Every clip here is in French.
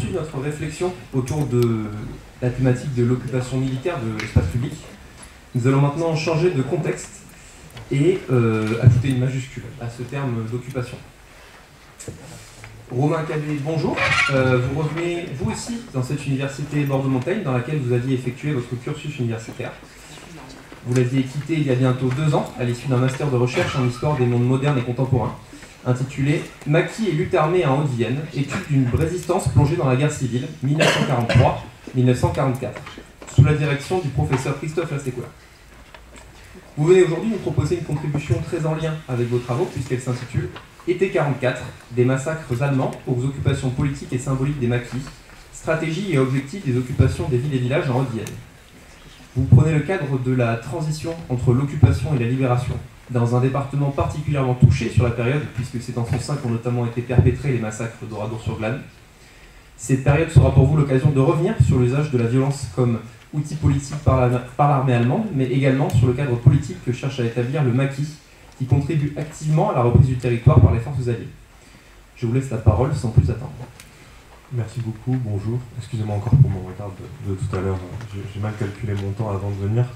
poursuivre notre réflexion autour de la thématique de l'occupation militaire de l'espace public. Nous allons maintenant changer de contexte et ajouter une majuscule à ce terme d'occupation. Romain Cadet, bonjour. Vous revenez, vous aussi, dans cette université Bordeaux-Montaigne, dans laquelle vous aviez effectué votre cursus universitaire. Vous l'aviez quitté il y a bientôt 2 ans, à l'issue d'un master de recherche en histoire des mondes modernes et contemporains, intitulé « Maquis et lutte armée en Haute-Vienne, étude d'une résistance plongée dans la guerre civile, 1943-1944 », sous la direction du professeur Christophe Lassécoula. Vous venez aujourd'hui nous proposer une contribution très en lien avec vos travaux, puisqu'elle s'intitule « Été 44, des massacres allemands aux occupations politiques et symboliques des maquis, stratégie et objectifs des occupations des villes et villages en Haute-Vienne ». Vous prenez le cadre de la transition entre l'occupation et la libération, dans un département particulièrement touché sur la période, puisque c'est en son sein qu'ont notamment été perpétrés les massacres d'Oradour-sur-Glane. Cette période sera pour vous l'occasion de revenir sur l'usage de la violence comme outil politique par l'armée allemande, mais également sur le cadre politique que cherche à établir le maquis, qui contribue activement à la reprise du territoire par les forces alliées. Je vous laisse la parole sans plus attendre. Merci beaucoup, bonjour. Excusez-moi encore pour mon retard de tout à l'heure, j'ai mal calculé mon temps avant de venir.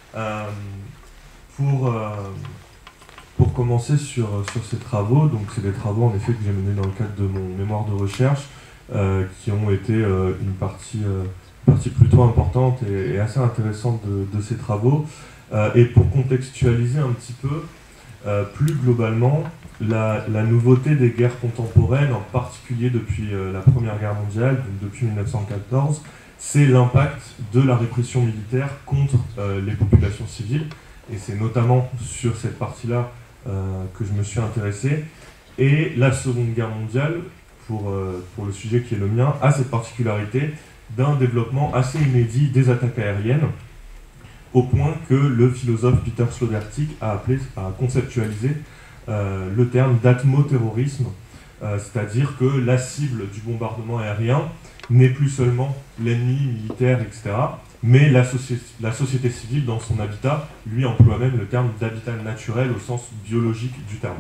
Pour commencer sur ces travaux, donc c'est des travaux en effet que j'ai menés dans le cadre de mon mémoire de recherche, qui ont été une partie plutôt importante et assez intéressante de ces travaux. Et pour contextualiser un petit peu, plus globalement, la nouveauté des guerres contemporaines, en particulier depuis la Première Guerre mondiale, donc depuis 1914, c'est l'impact de la répression militaire contre les populations civiles. Et c'est notamment sur cette partie-là que je me suis intéressé. Et la Seconde Guerre mondiale, pour le sujet qui est le mien, a cette particularité d'un développement assez inédit des attaques aériennes, au point que le philosophe Peter Sloterdijk a conceptualisé le terme d'atmoterrorisme, c'est-à-dire que la cible du bombardement aérien n'est plus seulement l'ennemi militaire, etc., mais la société civile dans son habitat. Lui emploie même le terme d'habitat naturel au sens biologique du terme.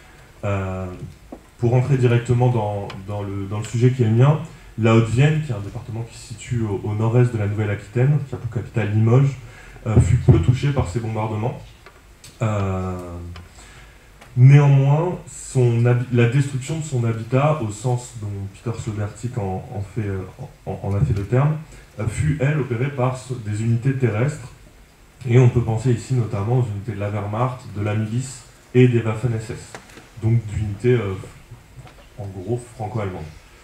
Pour entrer directement dans le sujet qui est le mien, la Haute-Vienne, qui est un département qui se situe au nord-est de la Nouvelle-Aquitaine, qui a pour capitale Limoges, fut peu touché par ces bombardements. Néanmoins, la destruction de son habitat, au sens dont Peter Sloterdijk en a fait le terme, fut, elle, opérée par des unités terrestres. Et on peut penser ici notamment aux unités de la Wehrmacht, de la milice et des Waffen-SS, donc d'unités, en gros, franco-allemandes.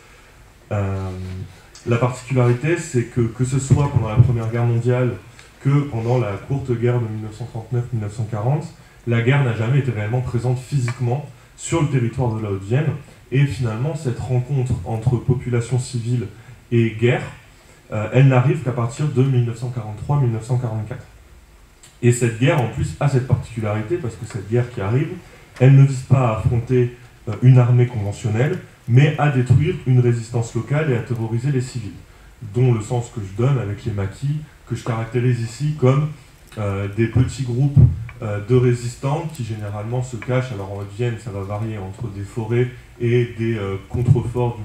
La particularité, c'est que ce soit pendant la Première Guerre mondiale que pendant la courte guerre de 1939-1940, la guerre n'a jamais été réellement présente physiquement sur le territoire de la Haute-Vienne. Et finalement, cette rencontre entre population civile et guerre, elle n'arrive qu'à partir de 1943-1944. Et cette guerre, en plus, a cette particularité, parce que cette guerre qui arrive, elle ne vise pas à affronter une armée conventionnelle, mais à détruire une résistance locale et à terroriser les civils, dont le sens que je donne avec les maquis, que je caractérise ici comme des petits groupes de résistants qui généralement se cachent. Alors en Haute-Vienne, ça va varier entre des forêts et des contreforts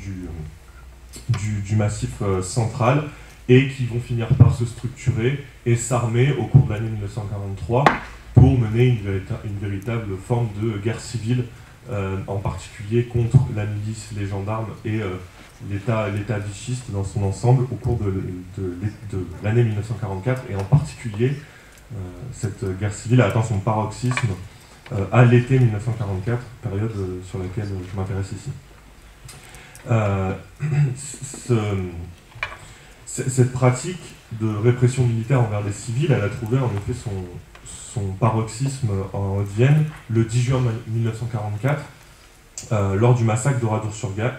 du massif central, et qui vont finir par se structurer et s'armer au cours de l'année 1943 pour mener une véritable forme de guerre civile, en particulier contre la milice, les gendarmes et l'État vichyste dans son ensemble au cours de l'année 1944, et en particulier cette guerre civile a atteint son paroxysme à l'été 1944, période sur laquelle je m'intéresse ici. Cette pratique de répression militaire envers les civils, elle a trouvé en effet son paroxysme en Haute-Vienne le 10 juin 1944, lors du massacre d'Oradour-sur-Glane,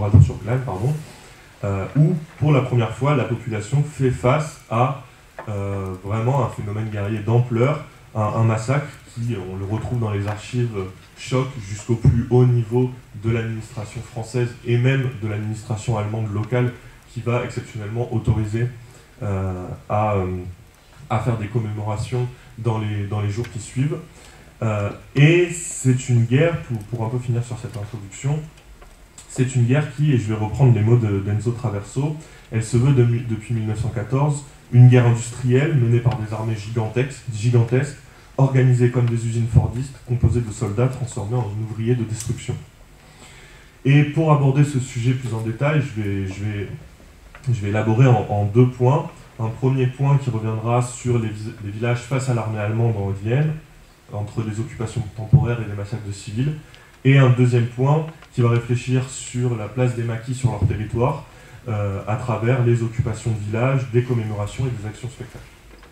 où pour la première fois la population fait face à vraiment un phénomène guerrier d'ampleur, un massacre qui, on le retrouve dans les archives, choque jusqu'au plus haut niveau de l'administration française et même de l'administration allemande locale, qui va exceptionnellement autoriser à faire des commémorations dans les jours qui suivent. Et c'est une guerre, pour un peu finir sur cette introduction, C'est une guerre qui, et je vais reprendre les mots d'Enzo Traverso, elle se veut depuis 1914 une guerre industrielle menée par des armées gigantesques, organisées comme des usines fordistes, composées de soldats transformés en ouvriers de destruction. Et pour aborder ce sujet plus en détail, je vais élaborer en 2 points. Un premier point qui reviendra sur les villages face à l'armée allemande en Haute-Vienne, entre les occupations temporaires et les massacres de civils. Et un deuxième point qui va réfléchir sur la place des maquis sur leur territoire, à travers les occupations de villages, des commémorations et des actions spectacles.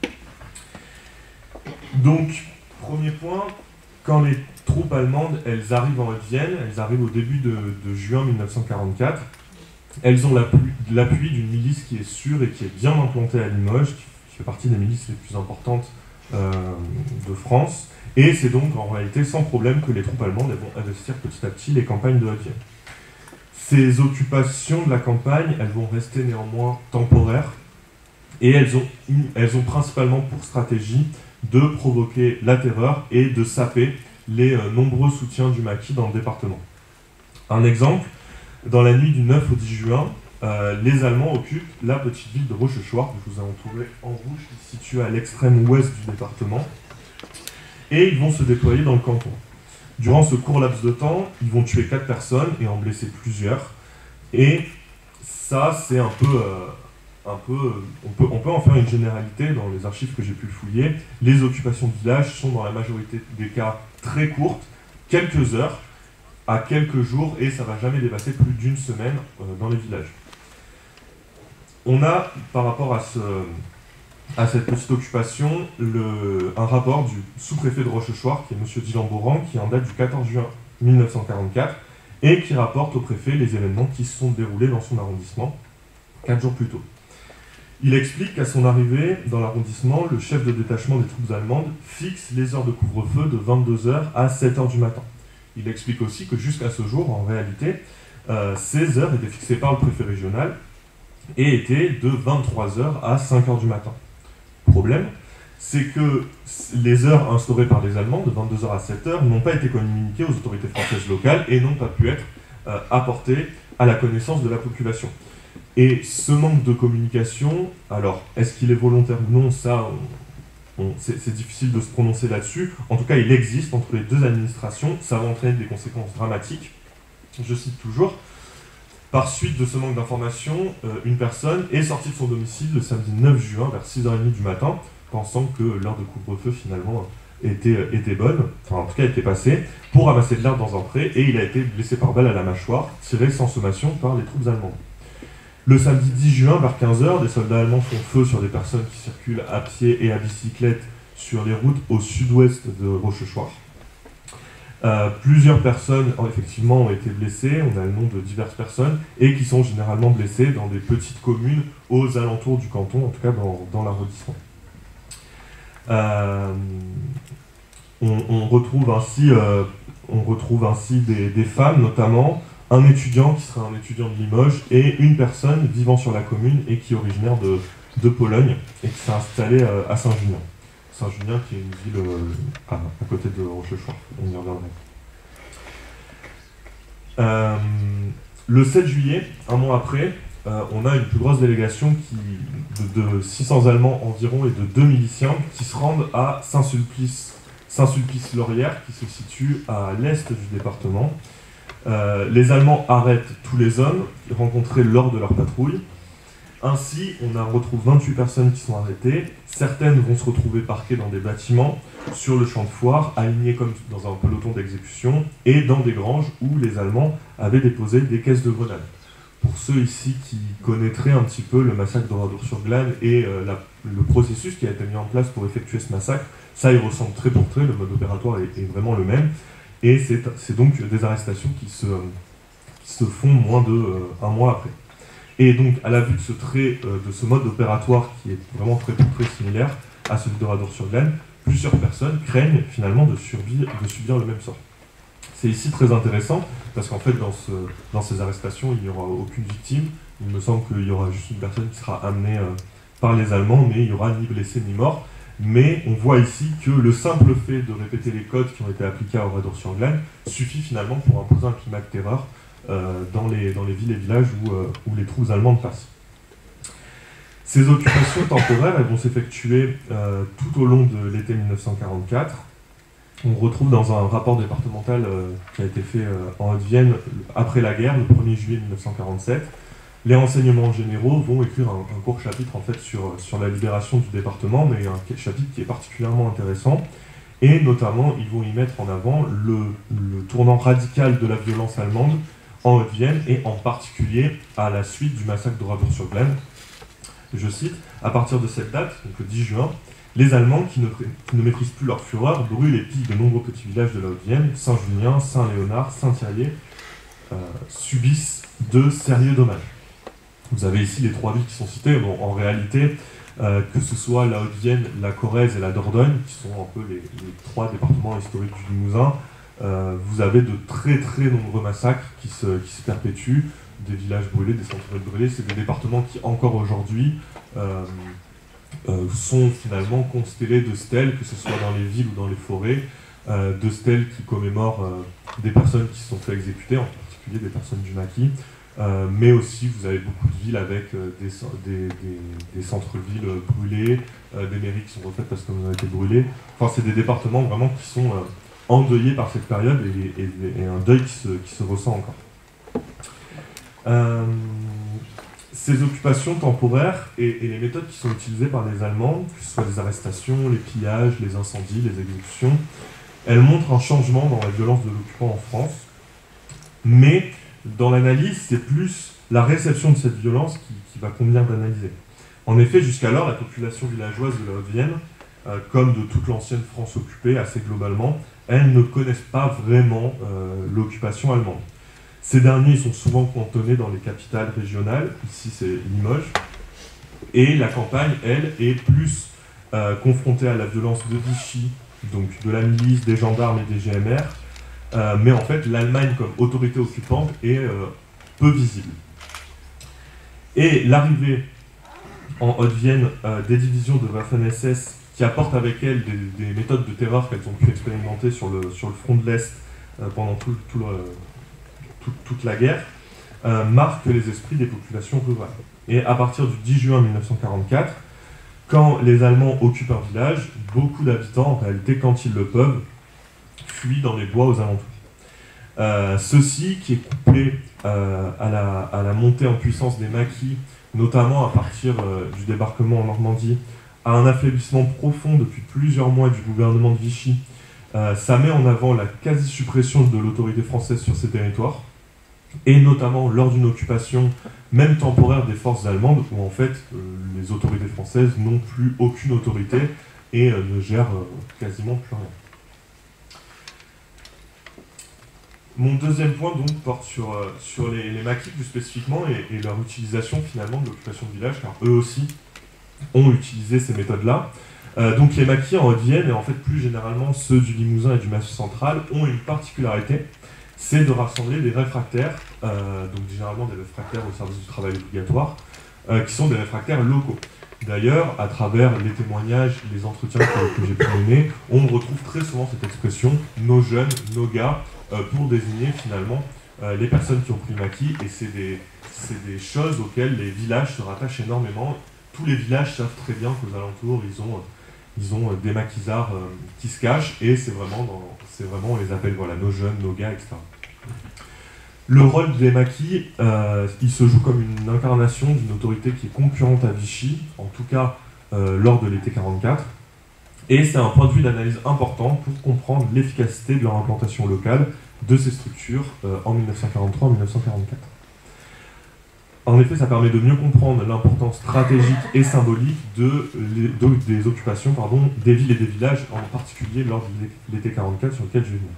Donc, premier point, quand les troupes allemandes, elles arrivent en Haute-Vienne, elles arrivent au début de juin 1944, elles ont l'appui d'une milice qui est sûre et qui est bien implantée à Limoges, qui fait partie des milices les plus importantes de France, et c'est donc en réalité sans problème que les troupes allemandes vont investir petit à petit les campagnes de Haute-Vienne. Ces occupations de la campagne, elles vont rester néanmoins temporaires, et elles ont principalement pour stratégie de provoquer la terreur et de saper les nombreux soutiens du maquis dans le département. Un exemple, dans la nuit du 9 au 10 juin, les Allemands occupent la petite ville de Rochechouart, que je vous ai entouré en rouge, qui se situe à l'extrême ouest du département, et ils vont se déployer dans le canton. Durant ce court laps de temps, ils vont tuer 4 personnes et en blesser plusieurs, et ça c'est un peu on peut en faire une généralité dans les archives que j'ai pu fouiller. Les occupations de villages sont dans la majorité des cas très courtes, quelques heures, à quelques jours, et ça ne va jamais dépasser plus d'une semaine dans les villages. On a, par rapport à cette petite occupation, un rapport du sous-préfet de Rochechouart, qui est M. Dylan Boran, qui en date du 14 juin 1944, et qui rapporte au préfet les événements qui se sont déroulés dans son arrondissement 4 jours plus tôt. Il explique qu'à son arrivée dans l'arrondissement, le chef de détachement des troupes allemandes fixe les heures de couvre-feu de 22h à 7h du matin. Il explique aussi que jusqu'à ce jour, en réalité, ces heures étaient fixées par le préfet régional et étaient de 23h à 5h du matin. Problème, c'est que les heures instaurées par les Allemands, de 22h à 7h, n'ont pas été communiquées aux autorités françaises locales et n'ont pas pu être apportées à la connaissance de la population. Et ce manque de communication, alors, est-ce qu'il est volontaire ou non, ça, c'est difficile de se prononcer là-dessus. En tout cas, il existe entre les deux administrations, ça va entraîner des conséquences dramatiques. Je cite toujours, par suite de ce manque d'information, une personne est sortie de son domicile le samedi 9 juin vers 6h30 du matin, pensant que l'heure de couvre-feu finalement était bonne, enfin en tout cas était passée, pour ramasser de l'herbe dans un pré, et il a été blessé par balle à la mâchoire, tiré sans sommation par les troupes allemandes. Le samedi 10 juin, vers 15h, des soldats allemands font feu sur des personnes qui circulent à pied et à bicyclette sur les routes au sud-ouest de Rochechouart. Plusieurs personnes, effectivement, ont été blessées, on a le nom de diverses personnes, et qui sont généralement blessées dans des petites communes aux alentours du canton, en tout cas dans l'arrondissement. On retrouve ainsi des femmes, notamment, un étudiant qui sera un étudiant de Limoges et une personne vivant sur la commune et qui est originaire de Pologne et qui s'est installée à Saint-Junien. Saint-Junien qui est une ville à côté de Rochechouart, on y reviendra. Le 7 juillet, un mois après, on a une plus grosse délégation de 600 Allemands environ et de 2 miliciens qui se rendent à Saint-Sulpice-Laurière qui se situe à l'est du département. Les Allemands arrêtent tous les hommes rencontrés lors de leur patrouille. Ainsi, on retrouve 28 personnes qui sont arrêtées. Certaines vont se retrouver parquées dans des bâtiments, sur le champ de foire, alignées comme dans un peloton d'exécution, et dans des granges où les Allemands avaient déposé des caisses de grenades. Pour ceux ici qui connaîtraient un petit peu le massacre d'Oradour-sur-Glane et le processus qui a été mis en place pour effectuer ce massacre, ça y ressemble trait pour trait, le mode opératoire est vraiment le même. Et c'est donc des arrestations qui se font moins d'un mois après. Et donc, à la vue de ce mode opératoire qui est vraiment très similaire à celui d'Oradour-sur-Glane, plusieurs personnes craignent finalement de subir le même sort. C'est ici très intéressant, parce qu'en fait, dans ces arrestations, il n'y aura aucune victime. Il me semble qu'il y aura juste une personne qui sera amenée par les Allemands, mais il n'y aura ni blessé ni mort. Mais on voit ici que le simple fait de répéter les codes qui ont été appliqués à Oradour-sur-Glane suffit finalement pour imposer un climat de terreur dans les villes et villages où les troupes allemandes passent. Ces occupations temporaires, elles vont s'effectuer tout au long de l'été 1944. On retrouve dans un rapport départemental qui a été fait en Haute-Vienne après la guerre, le 1er juillet 1947. Les renseignements généraux vont écrire un court chapitre en fait, sur la libération du département, mais un chapitre qui est particulièrement intéressant. Et notamment, ils vont y mettre en avant le tournant radical de la violence allemande en Haute-Vienne, et en particulier à la suite du massacre de Rabourg-sur-Glane. Je cite, « À partir de cette date, donc le 10 juin, les Allemands, qui ne maîtrisent plus leur fureur, brûlent et pillent de nombreux petits villages de la Haute-Vienne, Saint-Julien, Saint-Léonard, Saint-Thierry, subissent de sérieux dommages. » Vous avez ici les 3 villes qui sont citées. Bon, en réalité, que ce soit la Haute-Vienne, la Corrèze et la Dordogne, qui sont un peu les 3 départements historiques du Limousin, vous avez de très très nombreux massacres qui se perpétuent, des villages brûlés, des centres-villes brûlés. C'est des départements qui, encore aujourd'hui, sont finalement constellés de stèles, que ce soit dans les villes ou dans les forêts, de stèles qui commémorent des personnes qui se sont fait exécuter, en particulier des personnes du maquis, mais aussi vous avez beaucoup de villes avec des centres-villes brûlés, des mairies qui sont refaites parce qu'elles ont été brûlées. Enfin, c'est des départements vraiment qui sont endeuillés par cette période, et un deuil qui se ressent encore. Ces occupations temporaires et les méthodes qui sont utilisées par les Allemands, que ce soit les arrestations, les pillages, les incendies, les exécutions, elles montrent un changement dans la violence de l'occupant en France. Mais dans l'analyse, c'est plus la réception de cette violence qui va convenir d'analyser. En effet, jusqu'alors, la population villageoise de la Haute-Vienne, comme de toute l'ancienne France occupée, assez globalement, elles ne connaissent pas vraiment l'occupation allemande. Ces derniers sont souvent cantonnés dans les capitales régionales, ici c'est Limoges, et la campagne, elle, est plus confrontée à la violence de Vichy, donc de la milice, des gendarmes et des GMR, mais en fait l'Allemagne comme autorité occupante est peu visible. Et l'arrivée en Haute-Vienne des divisions de Waffen-SS qui apportent avec elles des méthodes de terreur qu'elles ont pu expérimenter sur le front de l'Est pendant toute la guerre, marque les esprits des populations rurales. Et à partir du 10 juin 1944, quand les Allemands occupent un village, beaucoup d'habitants, en réalité, quand ils le peuvent, fuient dans les bois aux alentours. Ceci, qui est couplé à la montée en puissance des maquis, notamment à partir du débarquement en Normandie, à un affaiblissement profond depuis plusieurs mois du gouvernement de Vichy, ça met en avant la quasi-suppression de l'autorité française sur ces territoires, et notamment lors d'une occupation, même temporaire, des forces allemandes, où en fait les autorités françaises n'ont plus aucune autorité et ne gèrent quasiment plus rien. Mon deuxième point donc porte sur les maquis plus spécifiquement et leur utilisation finalement de l'occupation de village, car eux aussi ont utilisé ces méthodes-là. Donc les maquis en Haute-Vienne, et en fait plus généralement ceux du Limousin et du Massif central, ont une particularité, c'est de rassembler des réfractaires, donc généralement des réfractaires au service du travail obligatoire, qui sont des réfractaires locaux. D'ailleurs, à travers les témoignages, les entretiens que j'ai pu mener, on retrouve très souvent cette expression « nos jeunes, nos gars », pour désigner finalement les personnes qui ont pris le maquis, et c'est des choses auxquelles les villages se rattachent énormément. Tous les villages savent très bien qu'aux alentours, ils ont des maquisards qui se cachent, et c'est vraiment, on les appelle voilà, nos jeunes, nos gars, etc. Le rôle des maquis, il se joue comme une incarnation d'une autorité qui est concurrente à Vichy, en tout cas lors de l'été 44, et c'est un point de vue d'analyse important pour comprendre l'efficacité de leur implantation locale de ces structures en 1943-1944. En effet, ça permet de mieux comprendre l'importance stratégique et symbolique des occupations des villes et des villages, en particulier lors de l'été 44 sur lequel je vais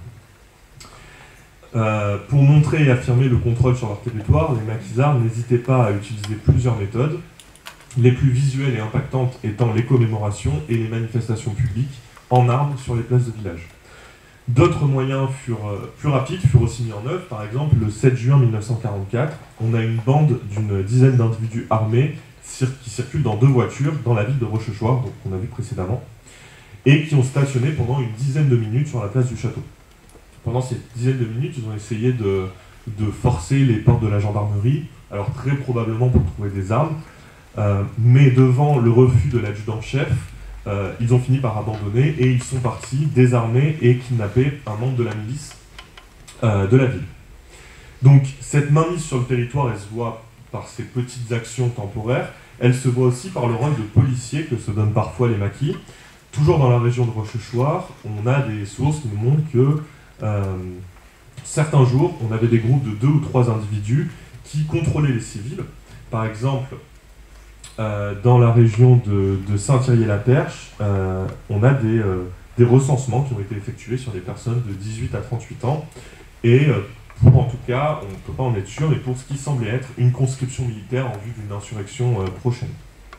venir. Pour montrer et affirmer le contrôle sur leur territoire, les maquisards n'hésitaient pas à utiliser plusieurs méthodes, les plus visuelles et impactantes étant les commémorations et les manifestations publiques en armes sur les places de village. D'autres moyens plus rapides furent aussi mis en œuvre. Par exemple, le 7 juin 1944, on a une bande d'une dizaine d'individus armés qui circulent dans 2 voitures dans la ville de Rochechouart, donc qu'on a vu précédemment, et qui ont stationné pendant une dizaine de minutes sur la place du château. Pendant ces dizaines de minutes, ils ont essayé de de forcer les portes de la gendarmerie, alors très probablement pour trouver des armes, mais devant le refus de l'adjudant-chef, ils ont fini par abandonner et ils sont partis désarmer et kidnapper un membre de la milice de la ville. Donc cette mainmise sur le territoire, elle se voit par ces petites actions temporaires, elle se voit aussi par le rôle de policier que se donnent parfois les maquis. Toujours dans la région de Rochechouart, on a des sources qui nous montrent que certains jours, on avait des groupes de 2 ou 3 individus qui contrôlaient les civils. Par exemple, dans la région de Saint-Thierry-la-Perche, on a des recensements qui ont été effectués sur des personnes de 18 à 38 ans. Et pour, en tout cas, on ne peut pas en être sûr, mais pour ce qui semblait être une conscription militaire en vue d'une insurrection prochaine.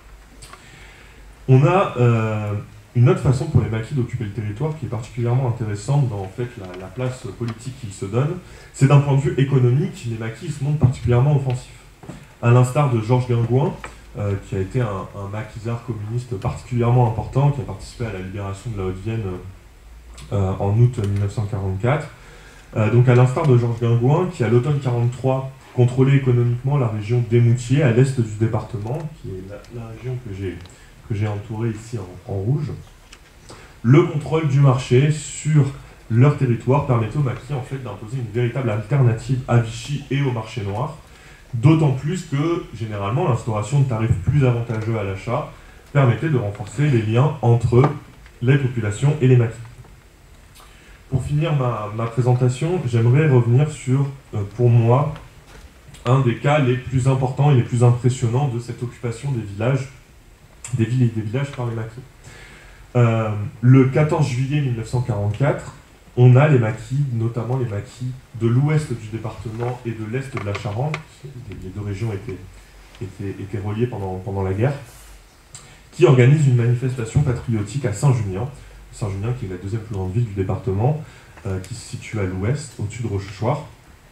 On a une autre façon pour les maquis d'occuper le territoire qui est particulièrement intéressante dans en fait, la place politique qu'ils se donnent. C'est d'un point de vue économique, les maquis se montrent particulièrement offensifs. À l'instar de Georges Guingouin, qui a été un maquisard communiste particulièrement important, qui a participé à la libération de la Haute-Vienne en août 1944. Donc à l'instar de Georges Guingouin, qui à l'automne 1943 contrôlait économiquement la région d'Émoutier, à l'est du département, qui est la région que j'ai entourée ici en rouge. Le contrôle du marché sur leur territoire permettait aux maquis en fait, d'imposer une véritable alternative à Vichy et au marché noir, d'autant plus que, généralement, l'instauration de tarifs plus avantageux à l'achat permettait de renforcer les liens entre les populations et les maquis. Pour finir ma présentation, j'aimerais revenir sur, pour moi, un des cas les plus importants et les plus impressionnants de cette occupation des villes et des villages par les maquis. Le 14 juillet 1944, on a les maquis, notamment les maquis de l'ouest du département et de l'est de la Charente, les deux régions étaient reliées pendant la guerre, qui organisent une manifestation patriotique à Saint-Junien, Saint-Junien qui est la deuxième plus grande ville du département, qui se situe à l'ouest, au-dessus de Rochechouart.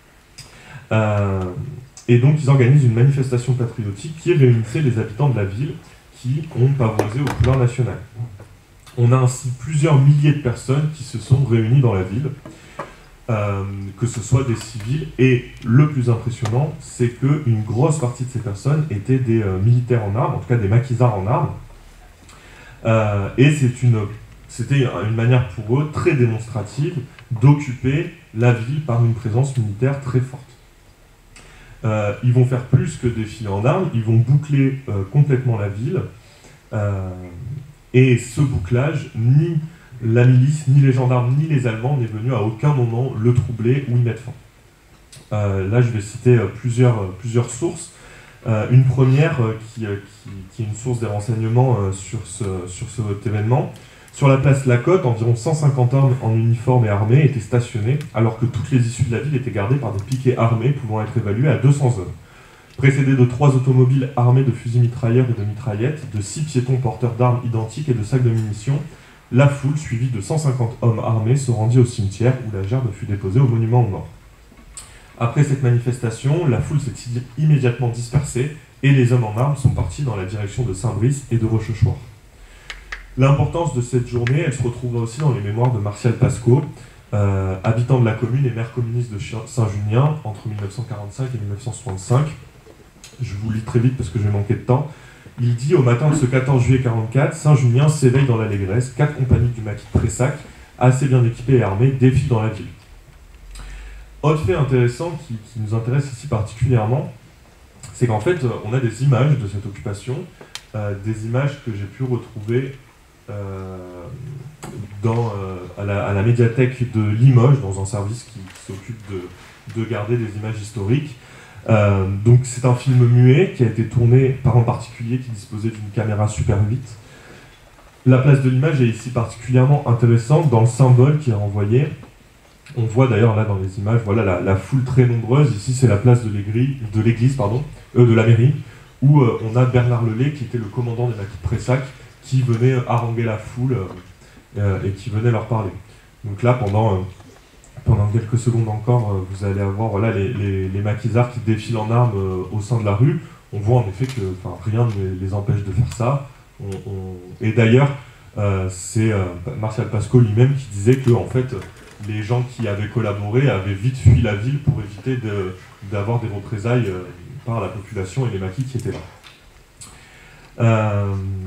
Et donc ils organisent une manifestation patriotique qui réunissait les habitants de la ville qui ont pavoisé aux couleurs nationales. On a ainsi plusieurs milliers de personnes qui se sont réunies dans la ville, que ce soit des civils, et le plus impressionnant, c'est qu'une grosse partie de ces personnes étaient des militaires en armes, en tout cas des maquisards en armes, et c'était une manière pour eux très démonstrative d'occuper la ville par une présence militaire très forte. Ils vont faire plus que défiler en armes, ils vont boucler complètement la ville, et ce bouclage, ni la milice, ni les gendarmes, ni les Allemands n'est venu à aucun moment le troubler ou y mettre fin. Là, je vais citer plusieurs sources. Une première qui est une source des renseignements sur cet événement. Sur la place Lacotte, environ 150 hommes en uniforme et armés étaient stationnés, alors que toutes les issues de la ville étaient gardées par des piquets armés pouvant être évalués à 200 hommes. Précédés de 3 automobiles armés de fusils mitrailleurs et de mitraillettes, de 6 piétons porteurs d'armes identiques et de sacs de munitions, la foule, suivie de 150 hommes armés, se rendit au cimetière où la gerbe fut déposée au monument aux morts. Après cette manifestation, la foule s'est immédiatement dispersée et les hommes en armes sont partis dans la direction de Saint-Brice et de Rochechouart. L'importance de cette journée, elle se retrouve aussi dans les mémoires de Martial Pasco, habitant de la commune et maire communiste de Saint-Junien entre 1945 et 1965. Je vous lis très vite parce que je vais manquer de temps. Il dit, au matin de ce 14 juillet 1944, Saint-Junien s'éveille dans l'allégresse, 4 compagnies du maquis de Pressac, assez bien équipées et armées, défilent dans la ville. Autre fait intéressant qui nous intéresse ici particulièrement, c'est qu'en fait, on a des images de cette occupation, des images que j'ai pu retrouver à la médiathèque de Limoges, dans un service qui s'occupe de garder des images historiques. Donc c'est un film muet qui a été tourné par un particulier qui disposait d'une caméra Super 8. La place de l'image est ici particulièrement intéressante dans le symbole qui est renvoyé. On voit d'ailleurs là dans les images, voilà la foule très nombreuse. Ici c'est la place de la mairie, où on a Bernard Lelay qui était le commandant des maquis de Pressac, qui venait haranguer la foule et qui venait leur parler. Donc là pendant quelques secondes encore, vous allez avoir les maquisards qui défilent en armes au sein de la rue. On voit en effet que rien ne les empêche de faire ça. Et d'ailleurs, c'est Martial Pasco lui-même qui disait que en fait, les gens qui avaient collaboré avaient vite fui la ville pour éviter d'avoir des représailles par la population et les maquis qui étaient là.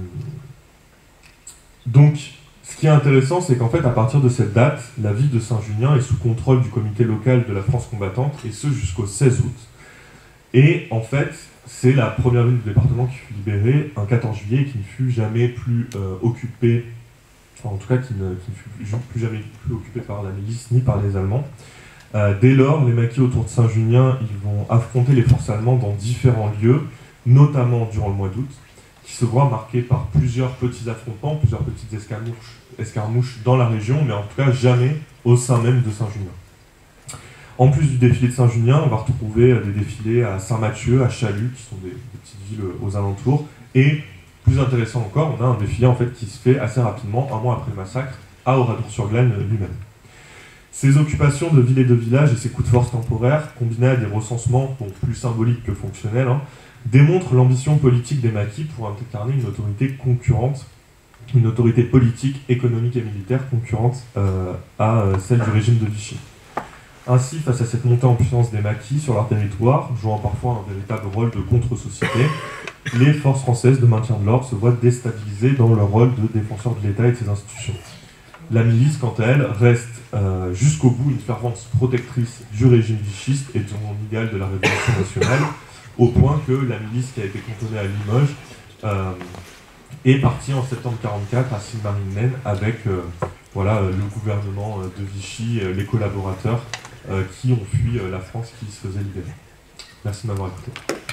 Donc, ce qui est intéressant, c'est qu'en fait, à partir de cette date, la ville de Saint-Junien est sous contrôle du comité local de la France combattante, et ce jusqu'au 16 août. Et en fait, c'est la première ville du département qui fut libérée un 14 juillet et qui ne fut jamais plus occupée, enfin, en tout cas qui ne fut plus jamais plus occupée par la milice ni par les Allemands. Dès lors, les maquis autour de Saint-Junien, ils vont affronter les forces allemandes dans différents lieux, notamment durant le mois d'août, qui se voit marqué par plusieurs petits affrontements, plusieurs petites escarmouches dans la région, mais en tout cas jamais au sein même de Saint-Junien. En plus du défilé de Saint-Junien, on va retrouver des défilés à Saint-Mathieu, à Chalut, qui sont des petites villes aux alentours, et plus intéressant encore, on a un défilé en fait qui se fait assez rapidement, un mois après le massacre, à Oradour-sur-Glane lui-même. Ces occupations de villes et de villages et ces coups de force temporaires, combinés à des recensements plus symboliques que fonctionnels, démontrent l'ambition politique des maquis pour incarner une autorité concurrente, une autorité politique, économique et militaire concurrente à celle du régime de Vichy. Ainsi, face à cette montée en puissance des maquis sur leur territoire, jouant parfois un véritable rôle de contre-société, les forces françaises de maintien de l'ordre se voient déstabilisées dans leur rôle de défenseur de l'État et de ses institutions. La milice, quant à elle, reste jusqu'au bout une fervente protectrice du régime vichiste et de son idéal de la Révolution nationale, au point que la milice qui a été cantonnée à Limoges est partie en septembre 1944 à Sine-Marie-Maine avec le gouvernement de Vichy, les collaborateurs qui ont fui la France qui se faisait libérer. Merci de m'avoir écouté.